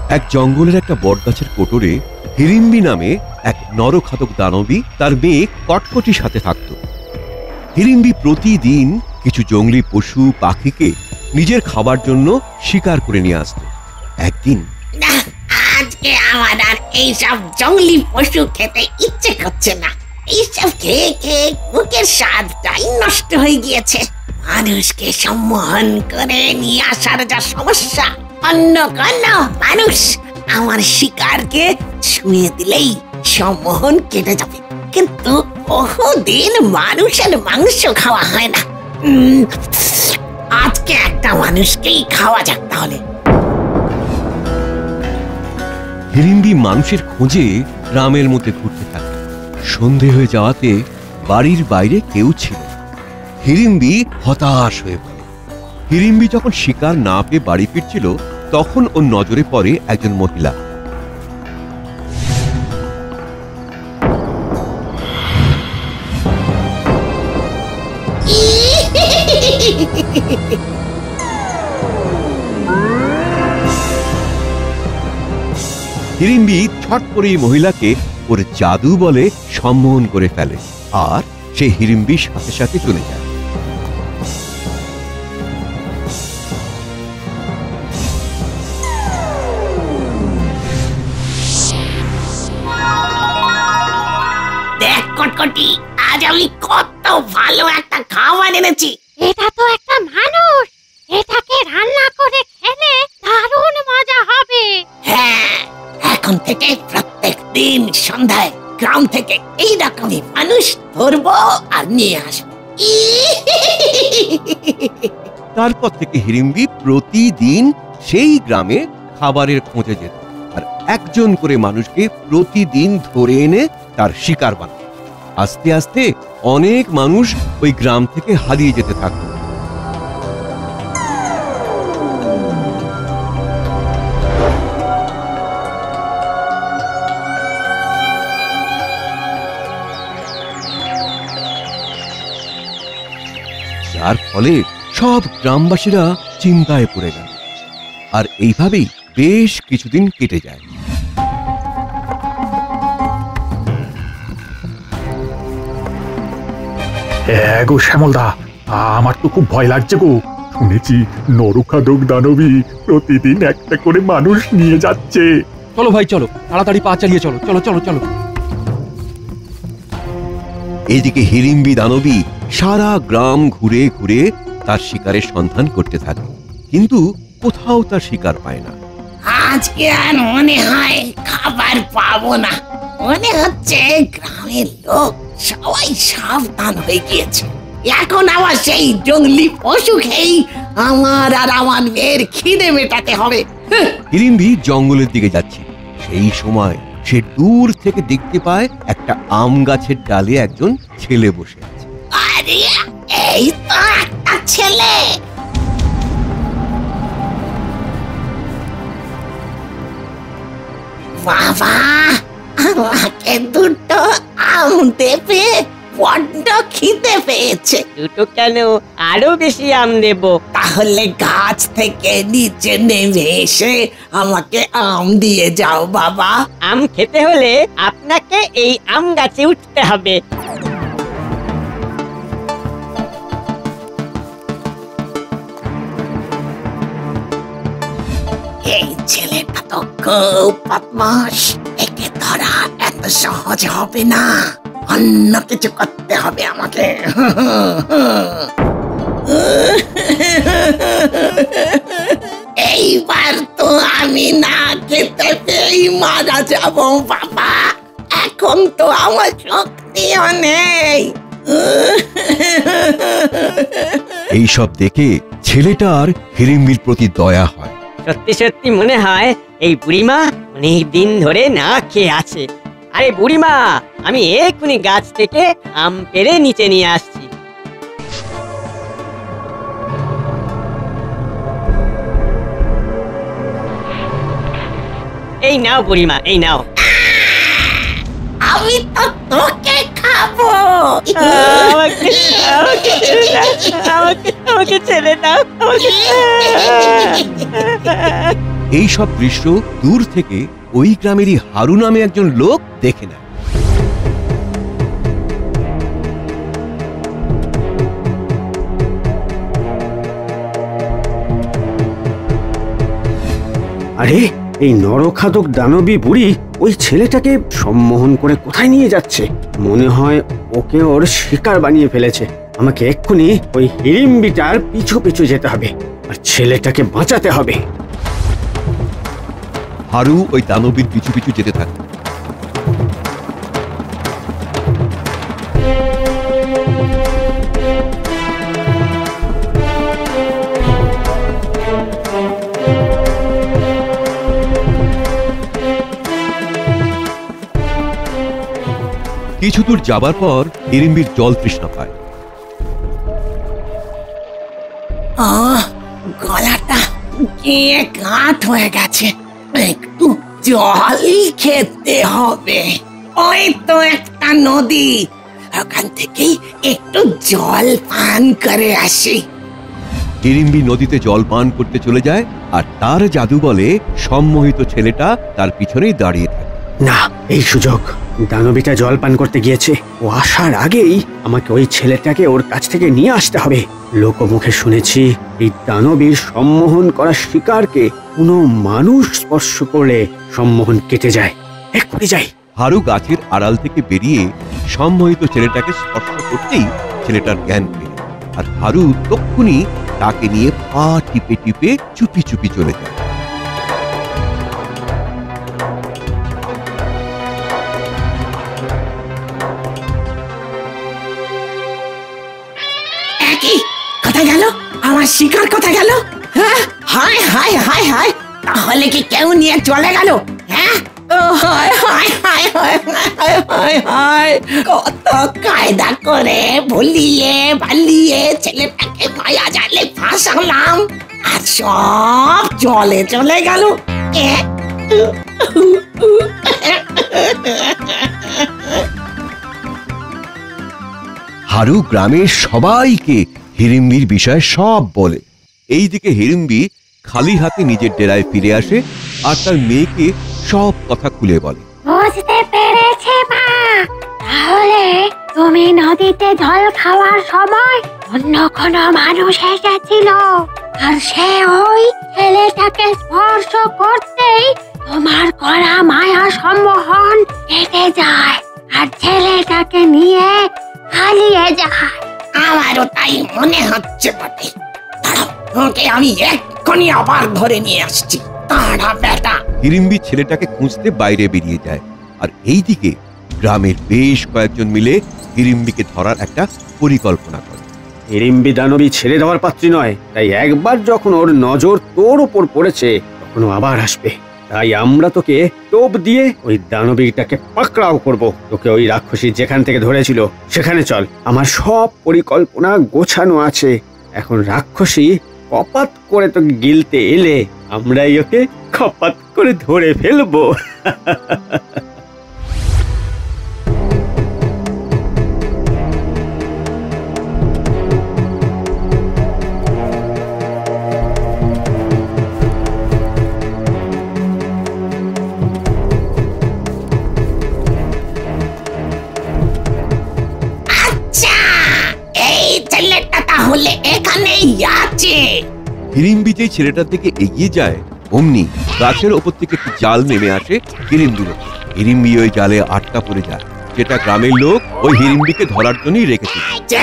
এক জঙ্গলের একটা বটগাছের কোটরে হিড়িম্বি নামে এক নরখাতক দানবী তার মেয়ে কটকটির সাথে থাকত। হিড়িম্বি প্রতিদিন কিছু জঙ্গলি পশু পাখিকে নিজের খাবার জন্য শিকার করে নিয়ে আসত। একদিন, আজকে আমার আর এইসব জঙ্গলি পশু খেতে ইচ্ছে করছে না। এইসব খেয়ে খেয়ে মুখের স্বাদটাই নষ্ট হয়ে গিয়েছে। মানুষকে সম্মোহন করে নিয়ে আসার যা সমস্যা, অন্য কোন মানুষ আমার শিকারকে ছুঁয়ে দিলেই সম্মোহন কেটে যাবে, কিন্তু বহুদিন মানুষের মাংস খাওয়া হয় না। আজকে একটা মানুষকেই খাওয়া যাক তাহলে। হিড়িম্বি মানুষের খোঁজে গ্রামের মধ্যে ঘুরতে থাকে। সন্ধে হয়ে যাওয়াতে বাড়ির বাইরে কেউ ছিল। হিড়িম্বি হতাশ হয়ে পড়ে। হিড়িম্বি যখন শিকার না পেয়ে বাড়ি ফিরছিল, তখন ওর নজরে পড়ে একজন মহিলা। হিড়িম্বি ছট করে মহিলাকে ওর জাদু বলে সম্মোহন করে ফেলে, আর সে হিড়িম্বির সাথে সাথে চলে যায়। দেখ কটকটি, আজ আমি কত ভালো একটা খাবার এনেছি। এটা তো একটা মানুষ, এটাকে রান্না করে খেলে দারুণ মজা হবে। হ্যাঁ, এখন থেকে প্রত্যেক দিন সন্ধ্যায় গ্রাম থেকে এইরকমই মানুষ ধরবো আর নিয়ে আসবো। তারপর থেকে হিড়িম্বি প্রতিদিন সেই গ্রামে খাবারের খোঁজে যেত, আর একজন করে মানুষকে প্রতিদিন ধরে এনে তার শিকার বানাত। আস্তে আস্তে অনেক মানুষ ওই গ্রাম থেকে হারিয়ে যেতে থাকত। যার ফলে সব গ্রামবাসীরা চিন্তায় পড়ে গেল, আর এইভাবেই বেশ কিছুদিন কেটে যায়। গো শ্যামলদা, আমার তো খুব ভয় লাগছে গো। শুনেছি নরখাদক দানবী প্রতিদিন একটা করে মানুষ নিয়ে যাচ্ছে। চলো ভাই চলো, তাড়াতাড়ি পা চালিয়ে চলো, চলো চলো চলো। এইদিকে হিড়িম্বি দানবী সারা গ্রাম ঘুরে ঘুরে তার শিকারের সন্ধান করতে থাকে, কিন্তু কোথাও তার শিকার পায় না। আজকে আর মনে হয় খাবার পাবো না। মনে হচ্ছে গ্রামের লোক সবাই সাবধান হয়ে গিয়েছে। এখন আবার সেই জঙ্গলি পশু খেয়েই আমার আর আমার মেয়ের খিদে মেটাতে হবে। হিড়িম্বি জঙ্গলের দিকে যাচ্ছে, সেই সময় সে দূর থেকে দেখতে পায় একটা আম গাছের ডালে একজন ছেলে বসে আছে। আরে, এই তো একটা ছেলে। বাবা, আমাকে দুটো আম দেবে? বড্ড খিদে পেয়েছে। দুটো কেন, আরো বেশি আম দেব। তাহলে গাছ থেকে নিচে নেমে এসে আমাকে আম দিয়ে যাও বাবা। আম খেতে হলে আপনাকে এই আম গাছে উঠতে হবে। এই ছেলেটা তো খুব বদমাশ, একে ধরা এত সহজ হবে না। অন্য কিছু করতে হবে আমাকে। এইবার তো আমি না খেতে পেয়েই মারা যাব বাবা। এখন তো আমার শক্তিও নেই। এইসব দেখে ছেলেটার হিড়িম্বির প্রতি দয়া হয়। সত্যি সত্যি মনে হয় এই বুড়িমা অনেক দিন ধরে না খেয়ে আছে। আরে বুড়িমা, আমি এক্ষুনি গাছ থেকে আম পেড়ে নিচে নিয়ে আসছি। এই নাও বুড়িমা, এই নাও। আমি তো তোকে খাবো। আমাকে ছেড়ে দাও। এই সব দৃশ্য দূর থেকে ওই গ্রামেরই হারু নামে একজন লোক দেখে নেয়। আরে এই নরখাদক দানবী বুড়ি ওই ছেলেটাকে সম্মোহন করে কোথায় নিয়ে যাচ্ছে? মনে হয় ওকে ওর শিকার বানিয়ে ফেলেছে। আমাকে এক্ষুনি ওই হিড়িম্বিটার পিছু পিছু যেতে হবে আর ছেলেটাকে বাঁচাতে হবে। হারু ওই দানবীর পিছু পিছু যেতে থাকে। কিছু দূর যাবার পর হিড়িম্বির জল তৃষ্ণা পায়। গলাটা গিয়ে কাঠ হয়ে গেছে, একটু জল খেতে হবে। ওই তো একটা নদী, ওখান থেকেই একটু জল পান করে আসি। হিড়িম্বি নদীতে জল পান করতে চলে যায় আর তার জাদু বলে সম্মোহিত ছেলেটা তার পিছনেই দাঁড়িয়ে থাকে। না, এই সুযোগ। দানবীটা জল পান করতে গিয়েছে, ও আসার আগেই আমাকে ওই ছেলেটাকে ওর কাছ থেকে নিয়ে আসতে হবে। লোকমুখে শুনেছি এই দানবীর সম্মোহন করা শিকারকে কোনো মানুষ স্পর্শ করলে সম্মোহন কেটে যায়। এক্ষুনি যাই। হারু গাছের আড়াল থেকে বেরিয়ে সম্মোহিত ছেলেটাকে স্পর্শ করতেই ছেলেটার জ্ঞান ফেরে, আর হারু তক্ষুনি তাকে নিয়ে পা টিপে টিপে চুপি চুপি চলে যায়। কোথায় গেল আমার শিকার? কোথায় গেল? হ্যাঁ, হায় হায় হায় হায়, তাহলে কি কেউ নিয়ে চলে গেল? হ্যাঁ, হায় হায় হায় হায় হায় হায় হায়, কত কায়দা করে ভুলিয়ে ভালিয়ে ছেলেটাকে মায়া জালে ফাঁসালাম, আর সব জলে চলে গেল। হারু গ্রামের সবাইকে হিড়িম্বির বিষয়ে সব বলে। এইদিকে হিড়িম্বি খালি হাতে নিজের ডেরায় ফিরে আসে আর তার মেয়েকে সব কথা খুলে বলে। বুঝতে পেরেছি মা, তাহলে তুমি নদীতে জল খাওয়ার সময় অন্য কোনো মানুষ এসেছিল, আর সে ওই ছেলেটাকে স্পর্শ করতেই তোমার করা মায়া সম্মোহন কেটে যায় আর ছেলেটাকে নিয়ে পালিয়ে যায়। আমারও তাই মনে হচ্ছে বটে। দাঁড়াও, ওকে আমি এক্ষুনি আবার ধরে নিয়ে আসছি। তারা বেটা। হিড়িম্বি ছেলেটাকে খুঁজতে বাইরে বেরিয়ে যায়, আর এইদিকে গ্রামের বেশ কয়েকজন মিলে হিড়িম্বিকে ধরার একটা পরিকল্পনা করে। হিড়িম্বি দানবী ছেড়ে দেওয়ার পাত্রী নয়, তাই একবার যখন ওর নজর তোর উপর পড়েছে তখন আবার আসবে। তাই আমরা তোকে টোপ দিয়ে ওই দানবীটাকে পাকড়াও করব। তোকে ওই রাক্ষসী যেখান থেকে ধরেছিল সেখানে চল, আমার সব পরিকল্পনা গোছানো আছে। এখন রাক্ষসী কপাত করে তোকে গিলতে এলে আমরাই ওকে কপাত করে ধরে ফেলবো। তাহলে এখানেই আছে। হিড়িম্বি যেই ছেলেটার দিকে এগিয়ে যায় অমনি গাছের ওপর থেকে একটি জাল নেমে আসে হিড়িম্বির ওপর। হিড়িম্বি ওই জালে আটকা পড়ে যায়, যেটা গ্রামের লোক ওই হিড়িম্বিকে ধরার জন্যই রেখেছিল।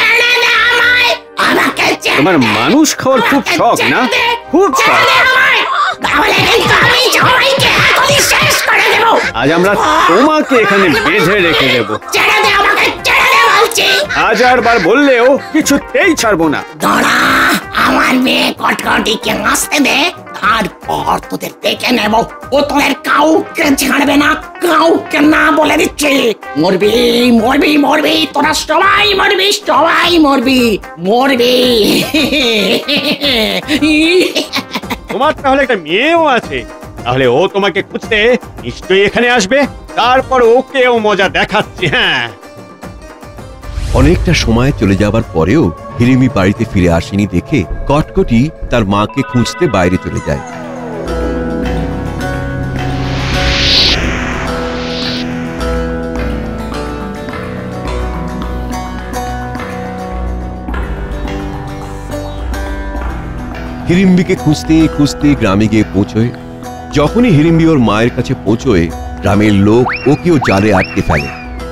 তোমার মানুষ খাওয়ার খুব শখ না? খুব শখ। আজ আমরা তোমাকে এখানে বেঁধে রেখে দেবো। হাজার বার বললেও কিছুতেই ছাড়বো না। দাঁড়া, আমার মেয়ে কটকটিকে আসতে দে, তারপর তোদের দেখে নেব। ও তোদের কাউকে ছাড়বে না, কাউকে না বলে দিচ্ছি। মরবি মরবি মরবি, তোরা সবাই মরবি, সবাই মরবি মরবি। তোমার তাহলে একটা মেয়েও আছে, তাহলে ও তোমাকে খুঁজতে নিশ্চয়ই এখানে আসবে। তারপর ওকেও মজা দেখাচ্ছি। হ্যাঁ, অনেকটা সময় চলে যাবার পরেও হিড়িম্বি বাড়িতে ফিরে আসেনি দেখে কটকটি তার মাকে খুঁজতে বাইরে চলে যায়। হিড়িম্বিকে খুঁজতে খুঁজতে গ্রামে গিয়ে পৌঁছয়। যখনই হিড়িম্বি ওর মায়ের কাছে পৌঁছয়, গ্রামের লোক ওকেও জালে আটকে ফেলে।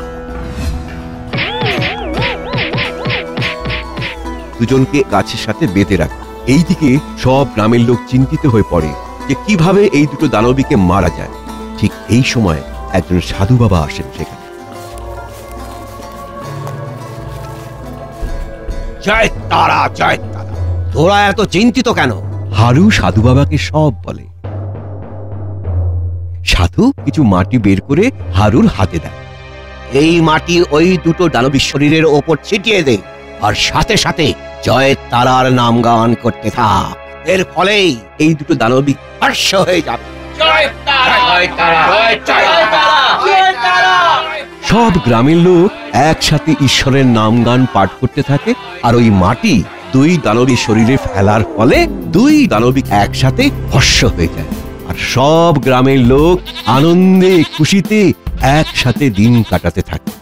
দুজনকে গাছের সাথে বেঁধে রাখে। এইদিকে সব গ্রামের লোক চিন্তিত হয়ে পড়ে যে কিভাবে এই দুটো দানবীকে মারা যায়। ঠিক এই সময় একজন সাধু বাবা আসেন সেখানে। জয় তারা, জয় তারা, তোরা এত চিন্তিত কেন? হারু সাধু বাবাকে সব বলে। সাধু কিছু মাটি বের করে হারুর হাতে দেয়। এই মাটি ওই দুটো দানবীর শরীরের ওপর ছিটিয়ে দে, আর সাথে সাথে জয় তারার নাম গান করতে থাক। এর ফলেই এই দুটো দানবী হর্ষ হয়ে যাবে। সব গ্রামের লোক একসাথে ঈশ্বরের নাম গান পাঠ করতে থাকে, আর ওই মাটি দুই দানবীর শরীরে ফেলার ফলে দুই দানবী একসাথে ভস্ম হয়ে যায়। আর সব গ্রামের লোক আনন্দে খুশিতে একসাথে দিন কাটাতে থাকে।